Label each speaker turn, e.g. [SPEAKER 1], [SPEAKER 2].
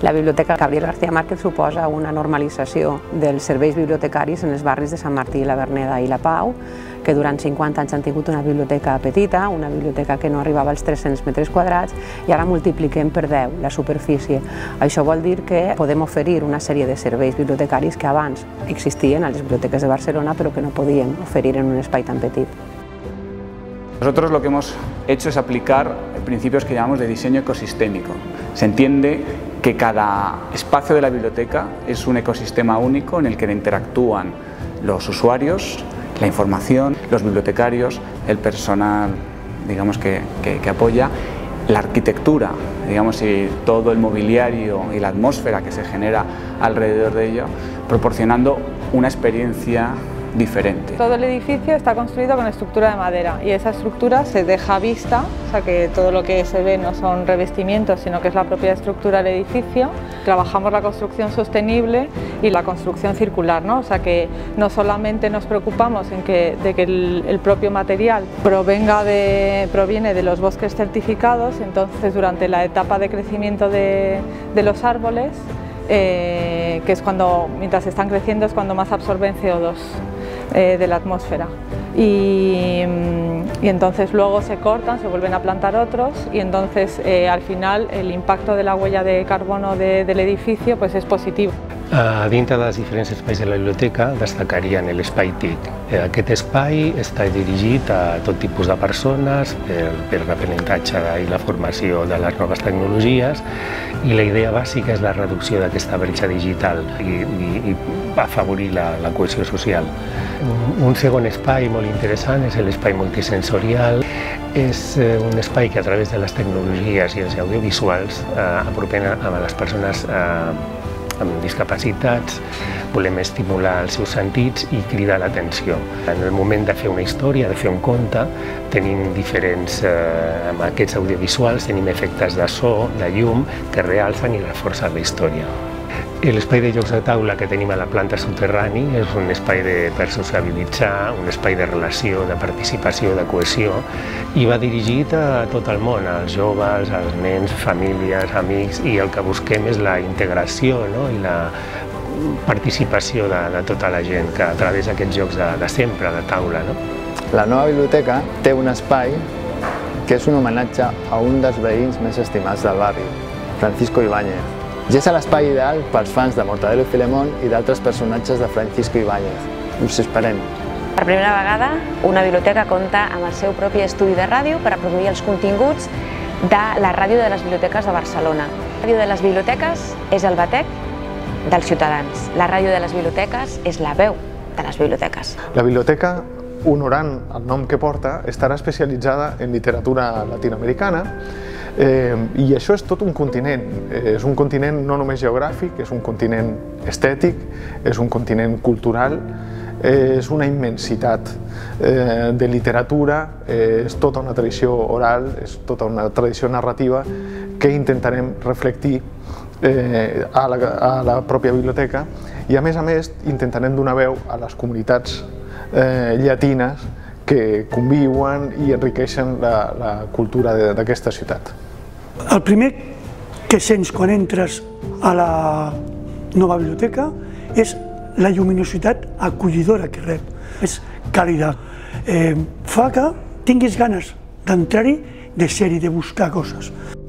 [SPEAKER 1] La Biblioteca Gabriel García Márquez suposa una normalització dels serveis bibliotecaris en els barris de Sant Martí, la Verneda i la Pau, que durant 50 anys han tingut una biblioteca petita, una biblioteca que no arribava als 300 metres quadrats, i ara multipliquem per 10 la superfície. Això vol dir que podem oferir una sèrie de serveis bibliotecaris que abans existien a les biblioteques de Barcelona, però que no podíem oferir en un espai tan petit.
[SPEAKER 2] Nosotros lo que hemos hecho es aplicar principios que llamamos de diseño ecosistémico. Se entiende que cada espacio de la biblioteca es un ecosistema único en el que interactúan los usuarios, la información, los bibliotecarios, el personal, digamos, que apoya, la arquitectura, digamos, y todo el mobiliario y la atmósfera que se genera alrededor de ello, proporcionando una experiencia diferente.
[SPEAKER 3] Todo el edificio está construido con estructura de madera y esa estructura se deja vista, o sea que todo lo que se ve no son revestimientos, sino que es la propia estructura del edificio. Trabajamos la construcción sostenible y la construcción circular, ¿no? O sea que no solamente nos preocupamos de que el propio material proviene de los bosques certificados, entonces durante la etapa de crecimiento de los árboles, que es cuando, mientras están creciendo, es cuando más absorben CO2 de la atmósfera. Y entonces luego se cortan, se vuelven a plantar otros y entonces al final el impacto de la huella de carbono del edificio pues es positivo.
[SPEAKER 4] Dintre dels diferents espais de la biblioteca destacarien l'espai TIC. Aquest espai està dirigit a tot tipus de persones per l'aprenentatge i la formació de les noves tecnologies i la idea bàsica és la reducció d'aquesta bretxa digital i afavorir la cohesió social. Un segon espai molt interessant és l'espai multisensorial. És un espai que a través de les tecnologies i els audiovisuals apropen a les persones amb discapacitats, volem estimular els seus sentits i cridar l'atenció. En el moment de fer una història, de fer un conte, tenim diferents, amb aquests audiovisuals, tenim efectes de so, de llum, que realcen i reforcen la història. L'espai de jocs de taula que tenim a la planta soterrani és un espai per sociabilitzar, un espai de relació, de participació, de cohesió, i va dirigit a tot el món, als joves, als nens, famílies, amics, i el que busquem és la integració i la participació de tota la gent, que a través d'aquests jocs de sempre, de taula.
[SPEAKER 5] La nova biblioteca té un espai que és un homenatge a un dels veïns més estimats del barri, Francisco Ibáñez. I és l'espai ideal pels fans de Mortadelo i Filemón i d'altres personatges de Francisco Ibáñez. Us esperem.
[SPEAKER 6] Per primera vegada, una biblioteca compta amb el seu propi estudi de ràdio per a produir els continguts de la ràdio de les biblioteques de Barcelona. La ràdio de les biblioteques és el batec dels ciutadans. La ràdio de les biblioteques és la veu de les biblioteques.
[SPEAKER 7] La biblioteca, honorant el nom que porta, estarà especialitzada en literatura latinoamericana i això és tot un continent. És un continent no només geogràfic, és un continent estètic, és un continent cultural, és una immensitat de literatura, és tota una tradició oral, és tota una tradició narrativa que intentarem reflectir a la pròpia biblioteca i a més intentarem donar veu a les comunitats llatines que conviuen i enriqueixen la cultura d'aquesta ciutat.
[SPEAKER 8] El primer que sents quan entres a la nova biblioteca és la lluminositat acollidora que rep. És càlida. Fa que tinguis ganes d'entrar-hi, de ser-hi, de buscar coses.